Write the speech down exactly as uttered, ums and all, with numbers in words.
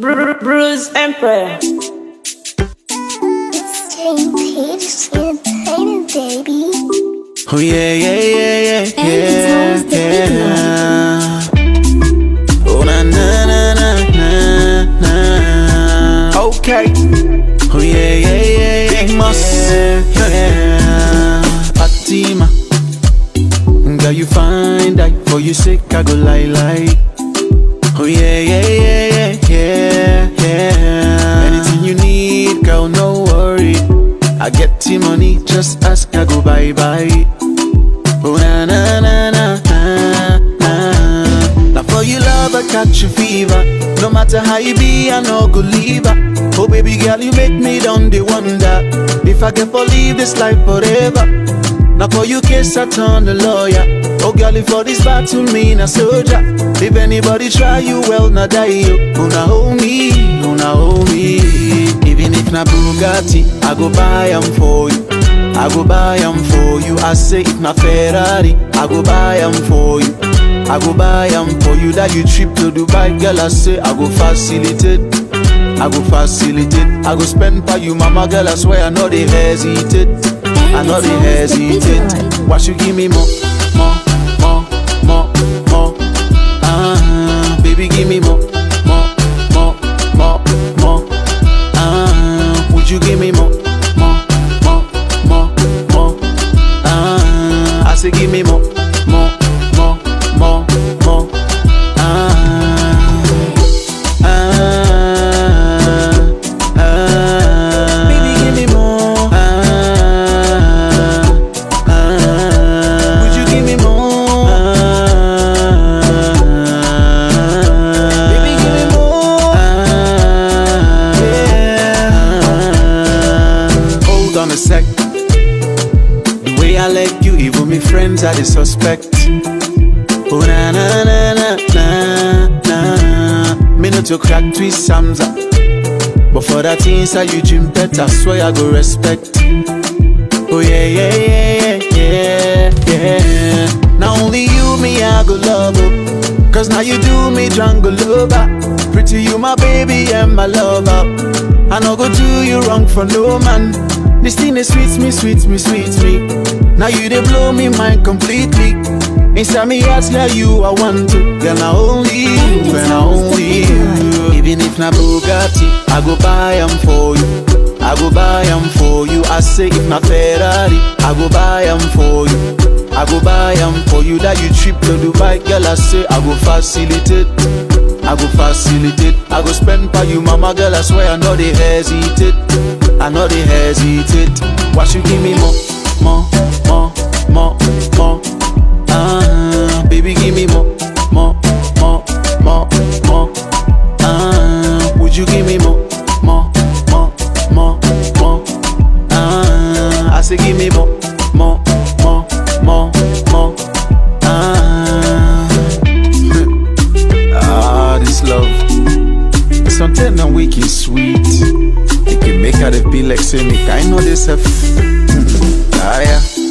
Bruce Empire. It's Jane Page Entertainment, baby. Oh yeah, yeah, yeah, yeah, yeah, yeah. Oh na na na na na na. Okay. Oh yeah, yeah, yeah, yeah. Big Moss. Yeah. Fatima, girl you find that for you sake I go lie lie. Oh yeah, yeah, yeah, yeah, yeah, yeah. Anything you need, girl, no worry. I get the money, just ask, I go bye bye. Oh na na na na na na. Now for you love, I catch a fever. No matter how you be, I no go leave her. Oh baby girl, you make me down the wonder if I can leave this life forever. Now for you case I turn the lawyer. Oh girl, if for this battle me a soldier. If anybody try you, well not die you. Oh na hold me, oh na hold me. Even if na Bugatti, I go buy 'em for you. I go buy 'em for you. I say if na Ferrari, I go buy 'em for you. I go buy 'em for you. That you trip to Dubai, girl, I say I go facilitate. I go facilitate. I go spend for you, mama, girl, I swear I know they hesitate. I know they hesitate. Why should give me more, more, more, more, more? Ah, baby, give me more, more, more, more, more. Ah, would you give me more, more, more, more, more? Ah, I say give me more, more, more, more, more. Ah, ah, ah. Baby, give me more. Ah, ah. Would you give me more? Ah, baby, give me more. Ah, yeah. Hold on a sec. The way I let you, even me friends are the suspect. Oh na na na na na na. Me no to crack twist Samza, but for that things that you dream better, swear I go respect. Oh yeah yeah yeah yeah yeah yeah. Now only you me I go love, oh. Cause now you do me jungle lover. Pretty you my baby and my lover. I no go do you wrong for no man. This thing is sweet me, sweet me, sweet me. Now you they blow me mind completely. Inside me heart, yeah, you I want to. Then I only you, then I only you. Even if na Bugatti, I go buy 'em for you. I go buy 'em for you. I say if na Ferrari, I go buy 'em for you. I go buy 'em for you. That you trip to Dubai, girl, I say I go facilitate. I go facilitate. I go spend for you, mama, girl, I swear I know they hesitate. I know they hesitate. Why should give me more, more, more, more, more? Ah, baby, give me more, more, more, more, more. Ah, would you give me more, more, more, more, more? Ah, I say give me more, more, more, more, more. Ah, ah, this love. Something that we can sweet. It can make her feel like say me. I know this stuff. Ah yeah.